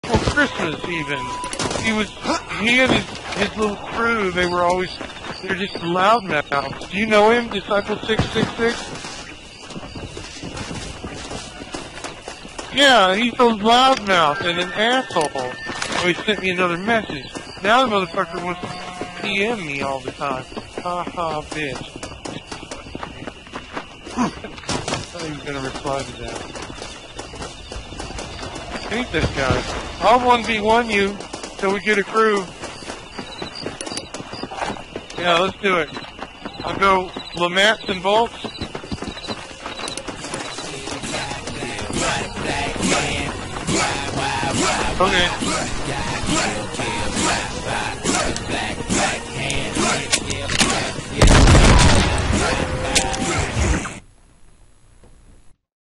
Well, Christmas even. He and his little crew, they're just loudmouths. Do you know him, Disciple 666? Yeah, he's a loudmouth and an asshole. Oh, he sent me another message. Now the motherfucker wants to PM me all the time. Ha ha, bitch. I thought he was gonna reply to that. Hate this guy. I'll 1v1 you till we get a crew. Yeah, let's do it. I'll go Lamats and Bolts. Okay.